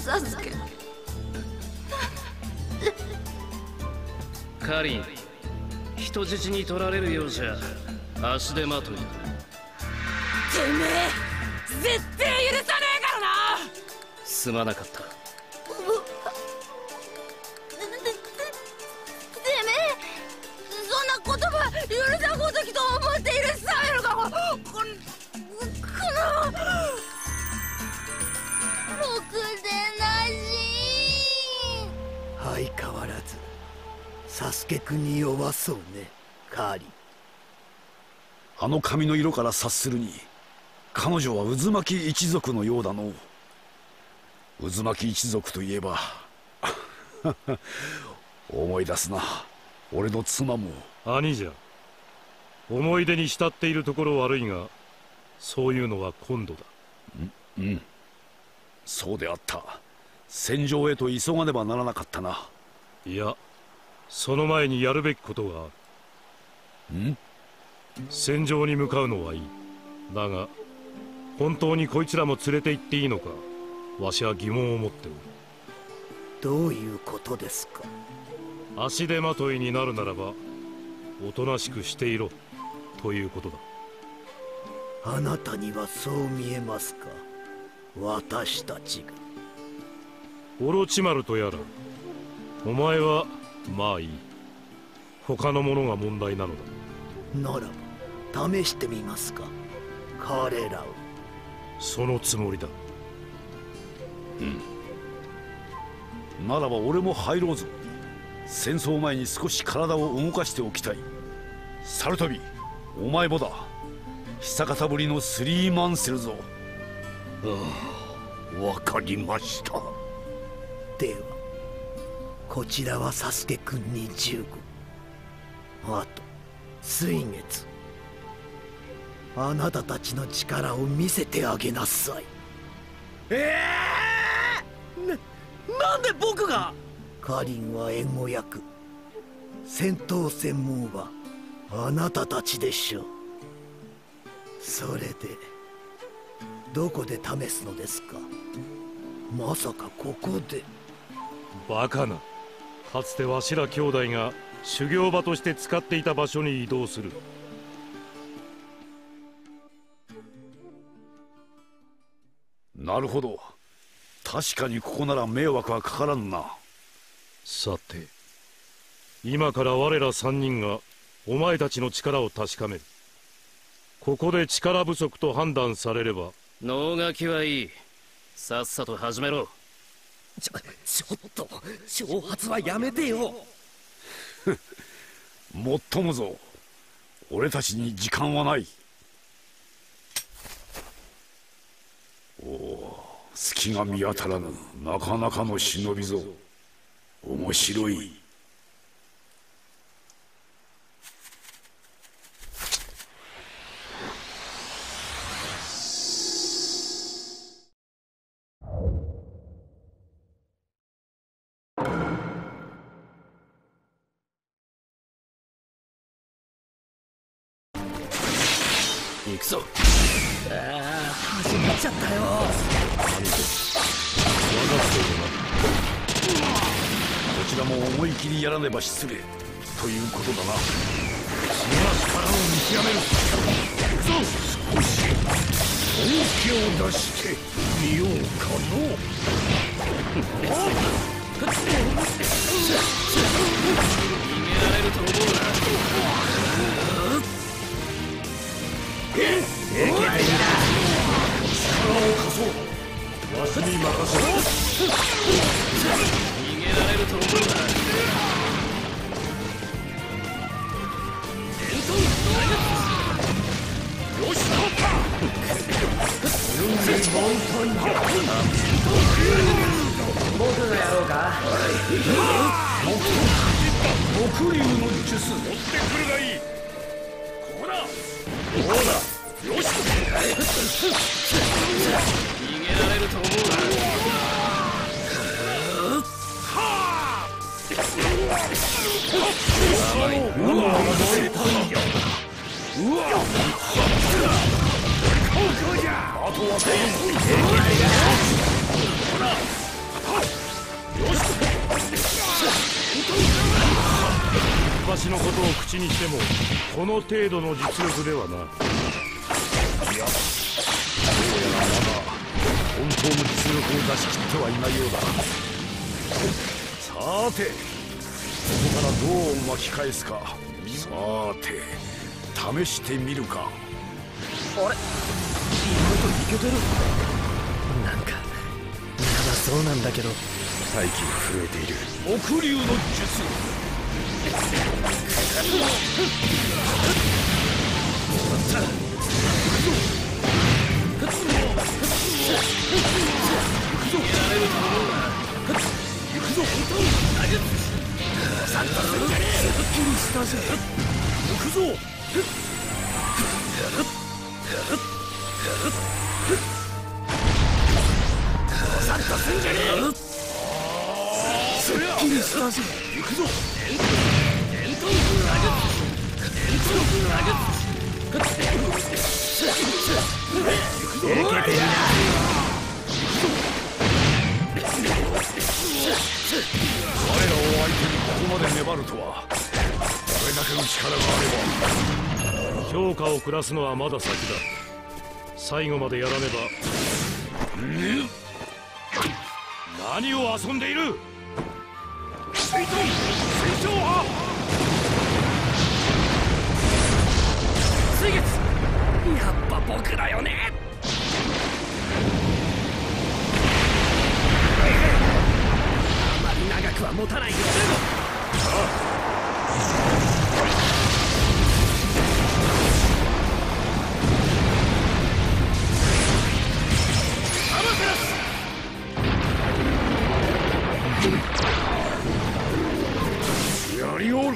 サスケ。 カリン、人質に取られるようじゃ足手まといだ。 てめえ絶対許さねえからな。 すまなかった。 てめえそんな言葉許さごときと思って許されるか。このろくでなし。 相変わらずサスケくんに弱そうね、カーリン。 あの髪の色から察するに彼女は渦巻き一族のようだの。渦巻き一族といえば思い出すな、俺の妻も。 兄じゃ、思い出に浸っているところ悪いが、そういうのは今度だ。 うん、そうであった。戦場へと急がねばならなかったな。 いや、その前にやるべきことがある。戦場に向かうのはいい。だが本当にこいつらも連れて行っていいのか、わしは疑問を持っておる。 どういうことですか。 足手まといになるならばおとなしくしていろということだ。 あなたにはそう見えますか。私たちが。 オロチマルとやら、お前はまあいい。他のものが問題なのだ。 ならば試してみますか、彼らを。 そのつもりだ。 ならば俺も入ろうぞ。戦争前に少し体を動かしておきたい。サルトビ、お前もだ。久方ぶりのスリーマンセルぞ。 わかりました。ではこちらはサスケくんに15、あと水月。あなたたちの力を見せてあげなさい。 なんで僕が。 カリンは援護役、戦闘専門はあなたたちでしょう。それでどこで試すのですか。まさかここで。 バカな。かつてわしら兄弟が修行場として使っていた場所に移動する。 なるほど。確かにここなら迷惑はかからんな。 さて、今から我ら3人がお前たちの力を確かめる。ここで力不足と判断されれば。 能書きはいい。さっさと始めろ。 ちょっと挑発はやめてよ。 もっともぞ、俺たちに時間はない。おお、隙が見当たらぬ。なかなかの忍びぞ。面白い。 行くぞ。 始まっちゃったよ。 こちらも思い切りやらねば失礼ということだな。 今力を見極める。行くぞ。少し本気を出してみようかの。 逃げられると思うな。 力を貸そう。わしに任せろ。 逃げられると思うな。 よし、準備万端じゃ。 僕がやろうか。 木竜の術。 持ってくるがいい。ここだ。 どうだ。よし。 逃げられると思うな。 甘い。うわ。ここじゃ。あとはほら。 しのことを口にしてもこの程度の実力ではな。 いや、どうやらまだ本当の実力を出し切ってはいないようだ。さて、ここからどう巻き返すか。さて、試してみるか。 あれ、意外といけてる。なんかやばそうなんだけど。 大気が震えている。黒竜の術。我らを相手にここまで粘るとは。これだけの力があれば。 評価を下すのはまだ先だ。最後までやらねば。何を遊んでいる。水遁水晶派。 水月、やっぱ僕だよね。あまり長くは持たないよ。 やりおる。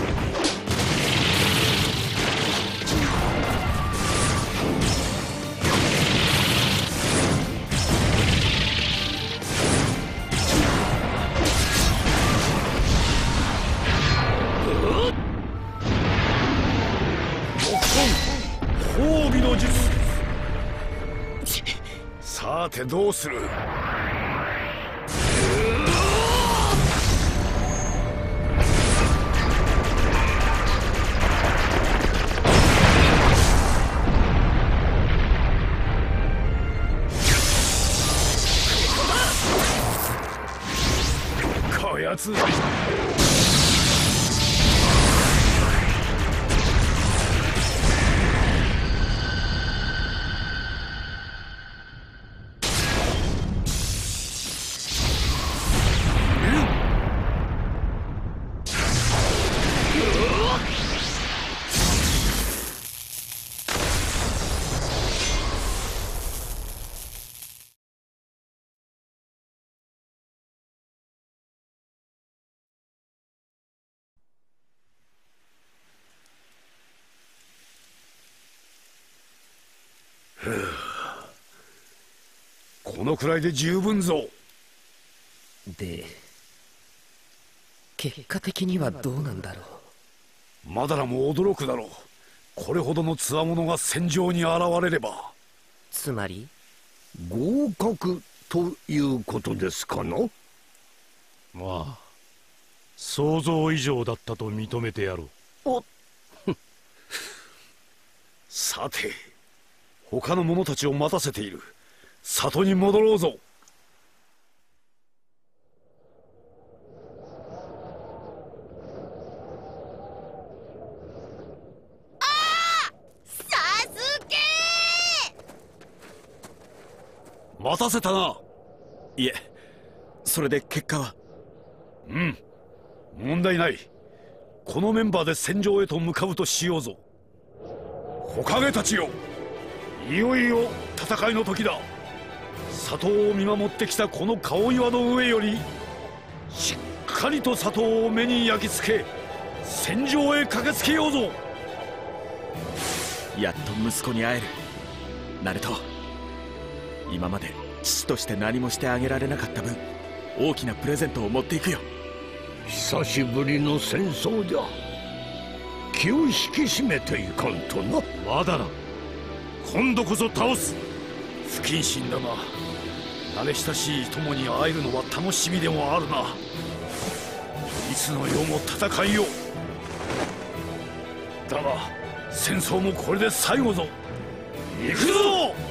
褒美の術。さてどうする。こやつ。このくらいで十分ぞ。 で、結果的にはどうなんだろう。 マダラも驚くだろう。これほどの強者が戦場に現れれば。 つまり合格ということですかな。 まあ想像以上だったと認めてやろう。 おさて、他の者たちを待たせている。里に戻ろうぞ。待たせたな。 いえ、それで結果は。 問題ない。このメンバーで戦場へと向かうとしようぞ。火影たちよ、いよいよ戦いの時だ。里を見守ってきたこの顔岩の上よりしっかりと里を目に焼き付け戦場へ駆けつけようぞ。 やっと息子に会える。ナルト、今まで父として何もしてあげられなかった分、大きなプレゼントを持っていくよ。 久しぶりの戦争じゃ。気を引き締めていかんとな。 まだな。今度こそ倒す。 不謹慎だが、慣れ親しい友に会えるのは楽しみでもあるな。いつの世も戦いを。 だが戦争もこれで最後ぞ。行くぞ。